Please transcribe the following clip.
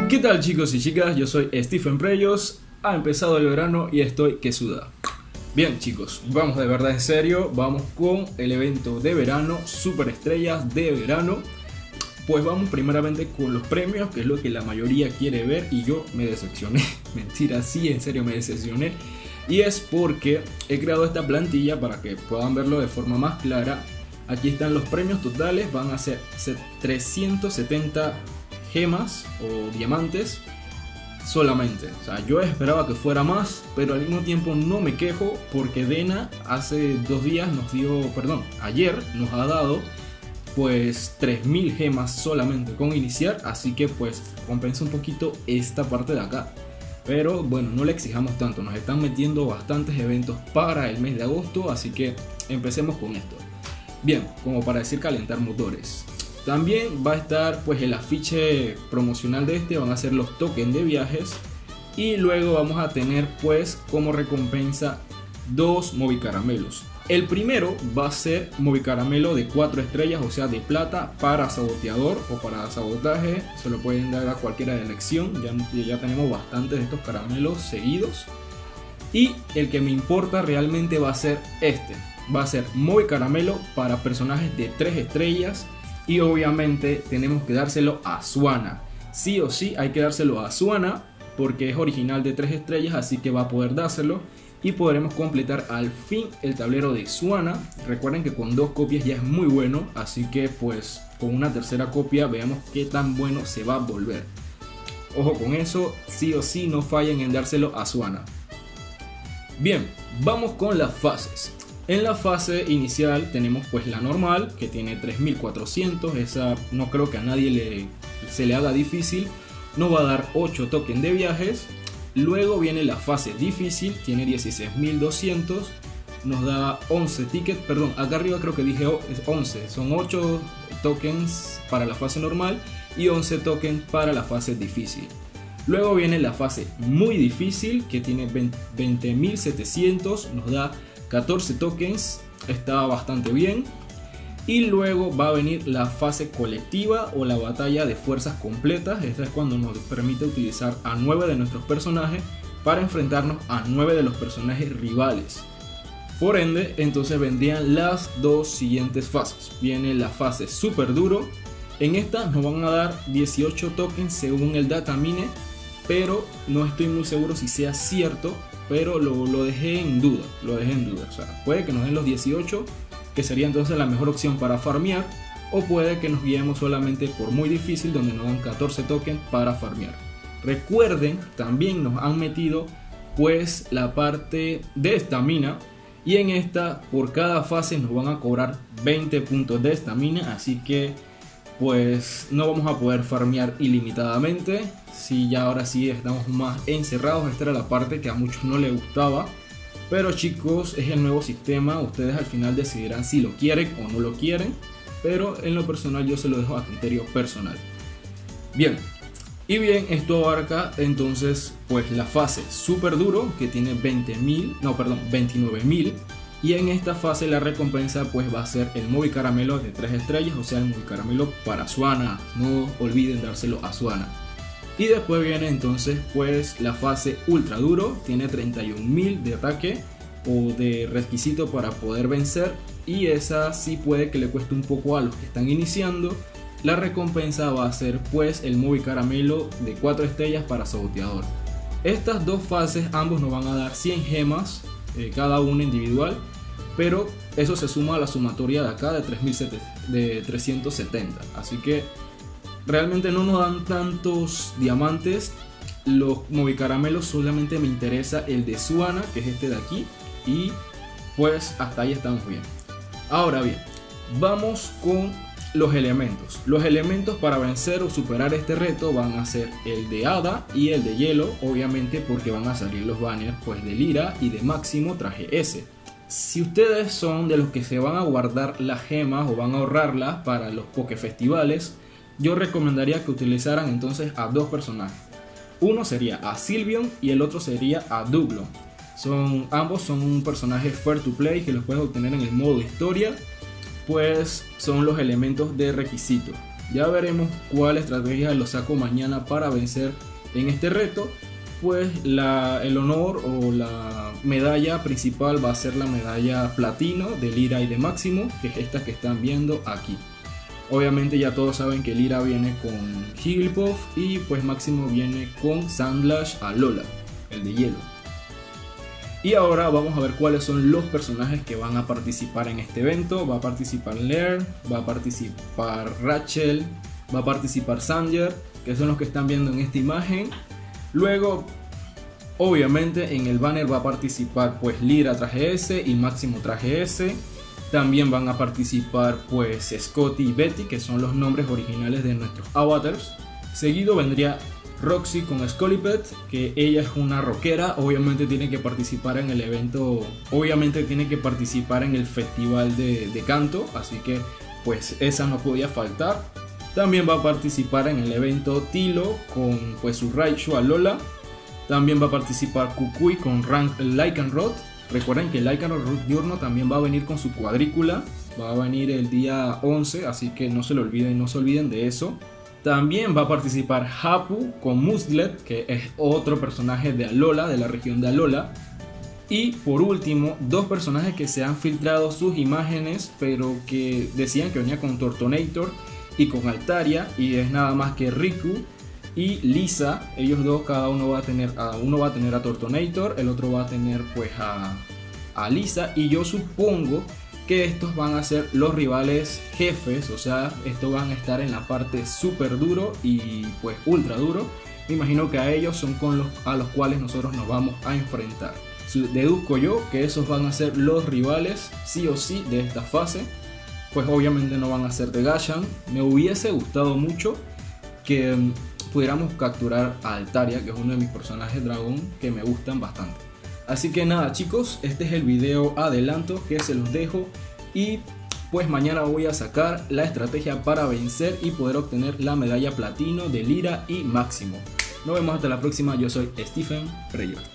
¿Qué tal, chicos y chicas? Yo soy Stephen Preyos. Ha empezado el verano y estoy que suda. Bien, chicos, vamos de verdad en serio. Vamos con el evento de verano, Superestrellas de verano. Pues vamos primeramente con los premios, que es lo que la mayoría quiere ver, y yo me decepcioné. Mentira, sí, en serio me decepcioné. Y es porque he creado esta plantilla para que puedan verlo de forma más clara. Aquí están los premios totales, van a ser 370 gemas o diamantes solamente. O sea, yo esperaba que fuera más, pero al mismo tiempo no me quejo porque Dena hace 2 días nos dio, ayer nos ha dado pues 3000 gemas solamente con iniciar, así que pues compensa un poquito esta parte de acá. Pero bueno, no le exijamos tanto, nos están metiendo bastantes eventos para el mes de agosto, así que empecemos con esto. Bien, como para decir calentar motores. También va a estar pues el afiche promocional de este, van a ser los tokens de viajes. Y luego vamos a tener pues como recompensa 2 movicaramelos. El primero va a ser movicaramelo de 4 estrellas, o sea de plata, para saboteador o para sabotaje. Se lo pueden dar a cualquiera de elección, ya tenemos bastantes de estos caramelos seguidos. Y el que me importa realmente va a ser este. Va a ser movicaramelo para personajes de 3 estrellas. Y obviamente tenemos que dárselo a Swanna. Sí o sí hay que dárselo a Swanna porque es original de 3 estrellas, así que va a poder dárselo. Y podremos completar al fin el tablero de Swanna. Recuerden que con 2 copias ya es muy bueno, así que pues con una tercera copia veamos qué tan bueno se va a volver. Ojo con eso, sí o sí no fallen en dárselo a Swanna. Bien, vamos con las fases. En la fase inicial tenemos pues la normal, que tiene 3400, esa no creo que a nadie se le haga difícil. Nos va a dar 8 tokens de viajes. Luego viene la fase difícil, tiene 16200, nos da 11 tickets, acá arriba creo que dije 11, son 8 tokens para la fase normal y 11 tokens para la fase difícil. Luego viene la fase muy difícil, que tiene 20700, nos da 14 tokens, está bastante bien. Y luego va a venir la fase colectiva o la batalla de fuerzas completas. Esta es cuando nos permite utilizar a 9 de nuestros personajes para enfrentarnos a 9 de los personajes rivales. Por ende, entonces vendrían las 2 siguientes fases. Viene la fase super duro. En esta nos van a dar 18 tokens según el datamine, pero no estoy muy seguro si sea cierto, pero lo dejé en duda. O sea, puede que nos den los 18, que sería entonces la mejor opción para farmear, o puede que nos guiemos solamente por muy difícil, donde nos dan 14 tokens para farmear. Recuerden, también nos han metido pues la parte de estamina, y en esta por cada fase nos van a cobrar 20 puntos de estamina, así que pues no vamos a poder farmear ilimitadamente. Si ya ahora sí estamos más encerrados, esta era la parte que a muchos no les gustaba. Pero chicos, es el nuevo sistema, ustedes al final decidirán si lo quieren o no lo quieren, pero en lo personal yo se lo dejo a criterio personal. Bien, esto abarca entonces pues la fase super duro, que tiene 29.000, y en esta fase la recompensa pues va a ser el movicaramelo de 3 estrellas, o sea el movicaramelo para Swanna, no olviden dárselo a Swanna. Y después viene entonces pues la fase ultra duro, tiene 31.000 de ataque o de requisito para poder vencer, y esa sí puede que le cueste un poco a los que están iniciando. La recompensa va a ser pues el movicaramelo de 4 estrellas para saboteador. Estas 2 fases ambos nos van a dar 100 gemas, cada una individual, pero eso se suma a la sumatoria de acá de 370, así que realmente no nos dan tantos diamantes. Los movicaramelos solamente me interesa el de Swanna, que es este de aquí, y pues hasta ahí estamos bien. Ahora bien, vamos con los elementos. Los elementos para vencer o superar este reto van a ser el de hada y el de hielo, obviamente porque van a salir los banners pues de Lira y de Máximo traje S. Si ustedes son de los que se van a guardar las gemas o van a ahorrarlas para los Pokefestivales, yo recomendaría que utilizaran entonces a 2 personajes. Uno sería a Sylveon y el otro sería a Doublon. Ambos son un personaje fair to play que los puedes obtener en el modo historia, pues son los elementos de requisito. Ya veremos cuál estrategia lo saco mañana para vencer en este reto. Pues el honor o la medalla principal va a ser la medalla platino de Lira y de Máximo, que es esta que están viendo aquí. Obviamente ya todos saben que Lira viene con Jigglypuff y pues Máximo viene con Sandlash Alola, el de hielo. Y ahora vamos a ver cuáles son los personajes que van a participar en este evento. Va a participar Lair, va a participar Rachel, va a participar Sanger, que son los que están viendo en esta imagen. Luego, obviamente en el banner va a participar pues Lira traje S y Máximo traje S. También van a participar pues Scotty y Betty, que son los nombres originales de nuestros avatars. Seguido vendría Roxy con Scolipet, que ella es una rockera. Obviamente tiene que participar en el evento, obviamente tiene que participar en el festival de canto, así que pues esa no podía faltar. También va a participar en el evento Tilo con pues su Raichu Alola. También va a participar Kukui con Rank Lycanroc. Recuerden que Lycanroc diurno también va a venir con su cuadrícula. Va a venir el día 11, así que no se lo olviden, no se olviden de eso. También va a participar Hapu con Muslet, que es otro personaje de Alola, de la región de Alola. Y por último, dos personajes que se han filtrado sus imágenes, pero que decían que venía con Tortonator y con Altaria, y es nada más que Riku y Lisa. Ellos dos, cada uno va a tener a Tortonator, el otro va a tener pues a Lisa, y yo supongo que estos van a ser los rivales jefes, o sea, estos van a estar en la parte super duro y pues ultra duro. Me imagino que a ellos son a los cuales nosotros nos vamos a enfrentar. Deduzco yo que esos van a ser los rivales sí o sí de esta fase. Pues obviamente no van a ser de Gashan. Me hubiese gustado mucho que pudiéramos capturar a Altaria, que es uno de mis personajes dragón que me gustan bastante. Así que nada chicos, este es el video adelanto que se los dejo, y pues mañana voy a sacar la estrategia para vencer y poder obtener la medalla platino de Lira y Máximo. Nos vemos hasta la próxima, yo soy Stephen Reyes.